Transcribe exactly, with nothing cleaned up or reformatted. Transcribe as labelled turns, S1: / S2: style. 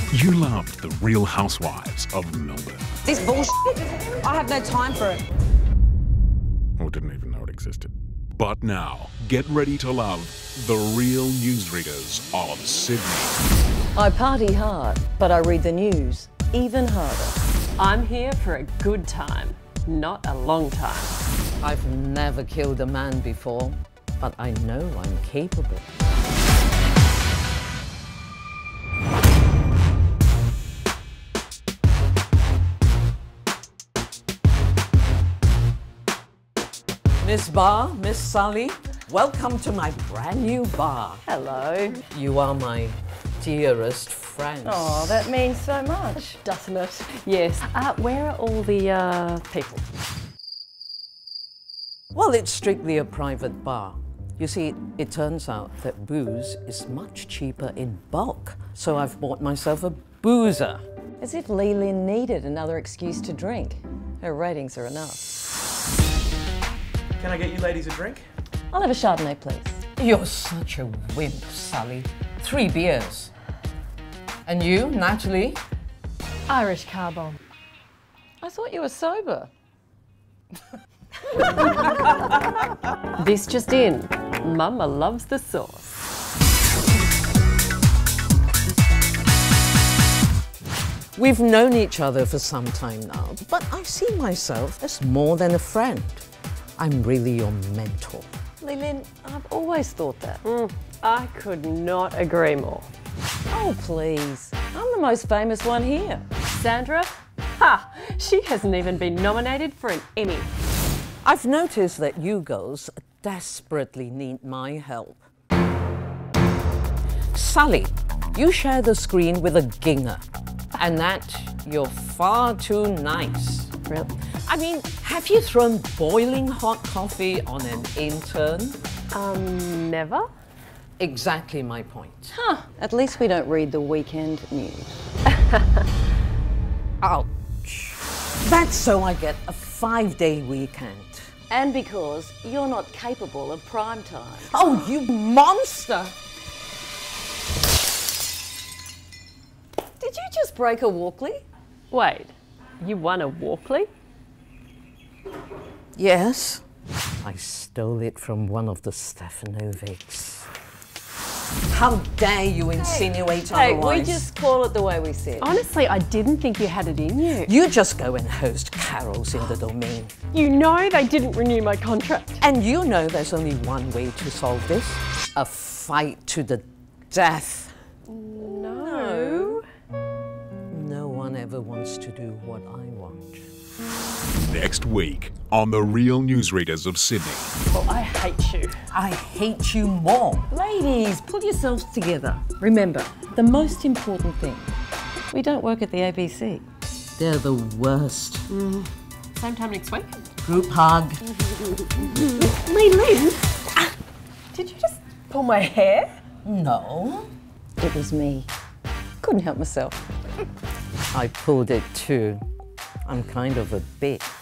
S1: You loved The Real Housewives of Melbourne.
S2: This bullshit, I have no time for it.
S1: Or didn't even know it existed. But now, get ready to love The Real Newsreaders of Sydney.
S3: I party hard, but I read the news even harder.
S4: I'm here for a good time, not a long time.
S3: I've never killed a man before, but I know I'm capable. Miss Barr, Miss Sully, welcome to my brand new bar.
S4: Hello.
S3: You are my dearest friends.
S5: Oh, that means so much.
S4: Doesn't it? Yes. Uh, where are all the uh, people?
S3: Well, it's strictly a private bar. You see, it turns out that booze is much cheaper in bulk, so I've bought myself a boozer.
S5: As if Lee Lin needed another excuse to drink. Her ratings are enough.
S6: Can I get you ladies a drink?
S5: I'll have a Chardonnay, please.
S3: You're such a wimp, Sully. Three beers. And you, Natalie?
S4: Irish car bomb.
S5: I thought you were sober.
S4: This just in. Mama loves the sauce.
S3: We've known each other for some time now, but I see myself as more than a friend. I'm really your mentor.
S5: Lee Lin, I've always thought that.
S4: Mm, I could not agree more.
S5: Oh, please. I'm the most famous one here.
S4: Sandra? Ha! She hasn't even been nominated for an Emmy.
S3: I've noticed that you girls desperately need my help. Sully, you share the screen with a ginger, and that you're far too nice.
S4: Really?
S3: I mean, have you thrown boiling hot coffee on an intern?
S4: Um, never?
S3: Exactly my point.
S5: Huh. At least we don't read the weekend news.
S3: Ouch. That's so I get a five-day weekend.
S5: And because you're not capable of prime time.
S3: Oh, you monster!
S5: Did you just break a Walkley?
S4: Wait, you won a Walkley?
S3: Yes. I stole it from one of the Stefanovics. How dare you insinuate
S5: Hey,
S3: otherwise?
S5: we just call it the way we see it.
S4: Honestly, I didn't think you had it in you.
S3: You just go and host carols in the domain.
S4: You know they didn't renew my contract.
S3: And you know there's only one way to solve this. A fight to the death.
S4: No.
S3: No one ever wants to do what I want.
S1: Next week on The Real Newsreaders of Sydney.
S4: Oh, I hate you.
S3: I hate you more.
S5: Ladies, pull yourselves together. Remember, the most important thing, we don't work at the A B C.
S3: They're the worst.
S4: Mm. Same time next week?
S3: Group hug.
S4: Lee Lin? Ah, did you just pull my hair?
S3: No.
S5: It was me. Couldn't help myself.
S3: I pulled it too. I'm kind of a bitch.